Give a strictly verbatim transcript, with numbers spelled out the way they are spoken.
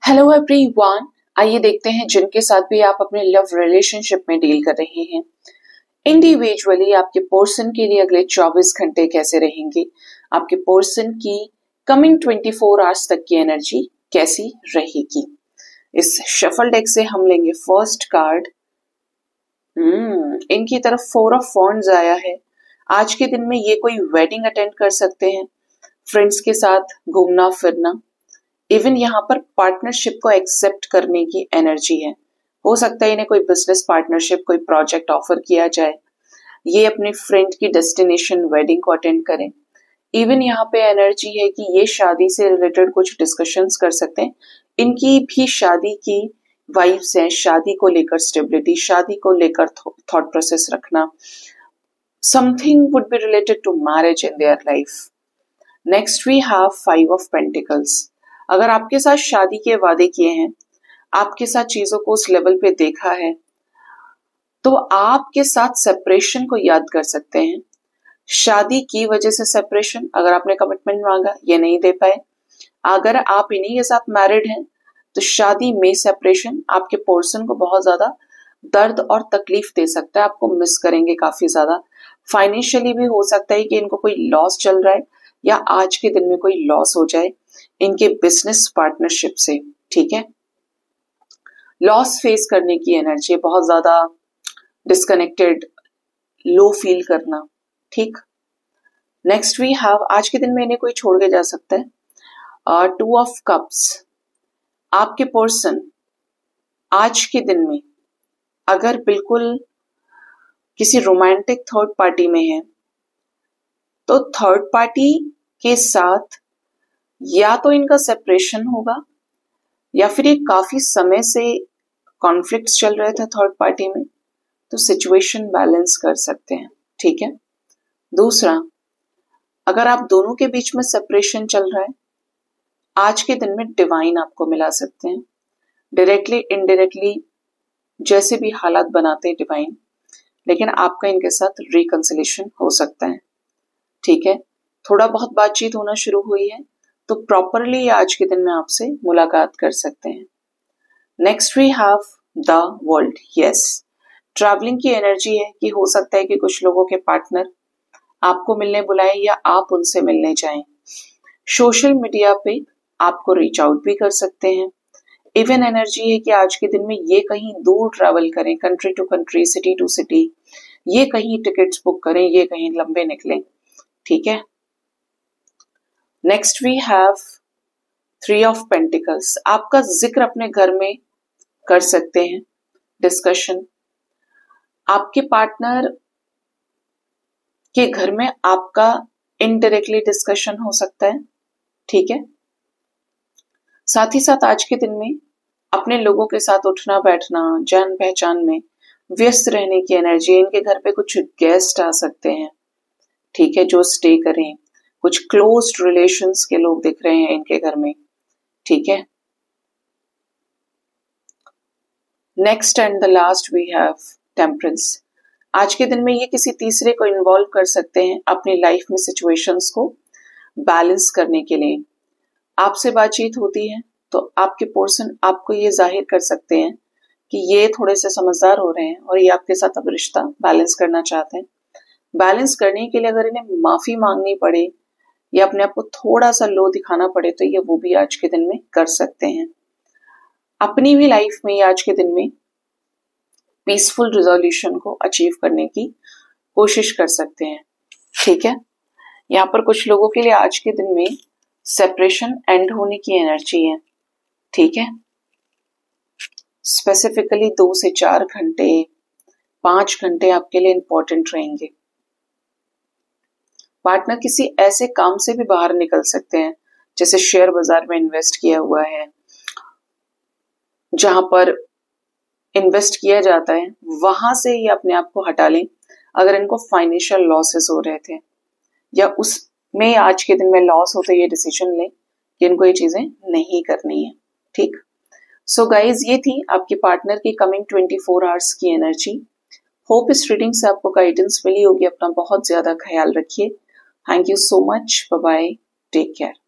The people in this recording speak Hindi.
हेलो एवरीवन, आइए देखते हैं जिनके साथ भी आप अपने लव रिलेशनशिप में डील कर रहे हैं। इंडिविजुअली आपके पर्सन के लिए अगले चौबीस घंटे कैसे रहेंगे, आपके पर्सन की कमिंग चौबीस आवर्स तक की एनर्जी कैसी रहेगी। इस शफल डेक से हम लेंगे फर्स्ट कार्ड। हम्म इनकी तरफ फोर ऑफ वॉन्ड्स आया है। आज के दिन में ये कोई वेडिंग अटेंड कर सकते हैं, फ्रेंड्स के साथ घूमना फिरना, इवन यहाँ पर पार्टनरशिप को एक्सेप्ट करने की एनर्जी है। हो सकता है इन्हें कोई बिजनेस पार्टनरशिप, कोई प्रोजेक्ट ऑफर किया जाए, ये अपने फ्रेंड की डेस्टिनेशन वेडिंग को अटेंड करें। इवन यहाँ पे एनर्जी है कि ये शादी से रिलेटेड कुछ डिस्कशंस कर सकते हैं। इनकी भी शादी की वाइब्स हैं, शादी को लेकर स्टेबिलिटी, शादी को लेकर थॉट प्रोसेस रखना। Something would be related to marriage in their life. Next we have five of pentacles. अगर आपके साथ शादी के वादे किए हैं, आपके साथ चीजों को उस लेवल पे देखा है, तो आपके साथ सेपरेशन को याद कर सकते हैं। शादी की वजह से सेपरेशन, अगर आपने कमिटमेंट मांगा ये नहीं दे पाए, अगर आप इन्हीं के साथ मैरिड हैं तो शादी में सेपरेशन आपके पर्सन को बहुत ज्यादा दर्द और तकलीफ दे सकता है। आपको मिस करेंगे काफी ज्यादा। फाइनेंशियली भी हो सकता है कि इनको कोई लॉस चल रहा है या आज के दिन में कोई लॉस हो जाए इनके बिजनेस पार्टनरशिप से। ठीक है, लॉस फेस करने की एनर्जी, बहुत ज्यादा डिस्कनेक्टेड, लो फील करना। ठीक, नेक्स्ट वी हैव, आज के दिन में इन्हें कोई छोड़ के जा सकता है। Two of cups. आपके पर्सन आज के दिन में अगर बिल्कुल किसी रोमांटिक थर्ड पार्टी में है, तो थर्ड पार्टी के साथ या तो इनका सेपरेशन होगा या फिर ये काफी समय से कॉन्फ्लिक्ट्स चल रहे थे थर्ड पार्टी में, तो सिचुएशन बैलेंस कर सकते हैं। ठीक है, दूसरा, अगर आप दोनों के बीच में सेपरेशन चल रहा है, आज के दिन में डिवाइन आपको मिला सकते हैं। डायरेक्टली इनडायरेक्टली जैसे भी हालात बनाते हैं डिवाइन, लेकिन आपका इनके साथ रिकंसिलेशन हो सकता है। ठीक है, थोड़ा बहुत बातचीत होना शुरू हुई है तो प्रॉपरली आज के दिन में आपसे मुलाकात कर सकते हैं। Next we have the world. Yes, traveling की एनर्जी है कि हो सकता है कि कुछ लोगों के पार्टनर आपको मिलने बुलाए या आप उनसे मिलने जाएं। सोशल मीडिया पे आपको रीच आउट भी कर सकते हैं। इवन एनर्जी है कि आज के दिन में ये कहीं दूर ट्रैवल करें, country to country, city to city, ये कहीं टिकट्स बुक करें, ये कहीं लंबे निकलें। ठीक है, next we have three of pentacles. आपका जिक्र अपने घर में कर सकते हैं, डिस्कशन। आपके पार्टनर के घर में आपका इनडायरेक्टली डिस्कशन हो सकता है। ठीक है, साथ ही साथ आज के दिन में अपने लोगों के साथ उठना बैठना, जान पहचान में व्यस्त रहने की एनर्जी। इनके घर पे कुछ गेस्ट आ सकते हैं, ठीक है, जो स्टे करें। कुछ क्लोज रिलेशंस के लोग दिख रहे हैं इनके घर में। ठीक है, next and the last we have temperance. आज के दिन में ये किसी तीसरे को इन्वॉल्व कर सकते हैं अपनी लाइफ में सिचुएशंस को बैलेंस करने के लिए। आपसे बातचीत होती है तो आपके पर्सन आपको ये जाहिर कर सकते हैं कि ये थोड़े से समझदार हो रहे हैं और ये आपके साथ अब रिश्ता बैलेंस करना चाहते हैं। बैलेंस करने के लिए अगर इन्हें माफी मांगनी पड़े या अपने आप को थोड़ा सा लो दिखाना पड़े तो ये वो भी आज के दिन में कर सकते हैं। अपनी भी लाइफ में आज के दिन में पीसफुल रिजोल्यूशन को अचीव करने की कोशिश कर सकते हैं। ठीक है, यहाँ पर कुछ लोगों के लिए आज के दिन में सेपरेशन एंड होने की एनर्जी है। ठीक है, स्पेसिफिकली दो से चार घंटे, पांच घंटे आपके लिए इंपॉर्टेंट रहेंगे। पार्टनर किसी ऐसे काम से भी बाहर निकल सकते हैं जैसे शेयर बाजार में इन्वेस्ट किया हुआ है, जहां पर इन्वेस्ट किया जाता है वहां से ही अपने आप को हटा लें अगर इनको फाइनेंशियल लॉसेस हो रहे थे या उसमें आज के दिन में लॉस हो, तो ये डिसीजन लें कि इनको ये चीजें नहीं करनी है। ठीक, सो गाइज, ये थी आपके पार्टनर की कमिंग चौबीस आवर्स की एनर्जी। होप इस रीडिंग से आपको गाइडेंस मिली होगी। अपना बहुत ज्यादा ख्याल रखिए। Thank you so much, bye bye, take care.